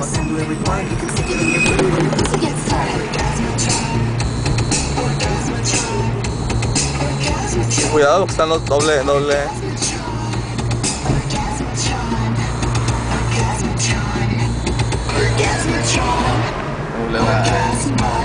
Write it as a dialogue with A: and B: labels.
A: send you a reminder. You can stick it in your food when your pussy gets tired.
B: Cuidado, que están los doble. Doble.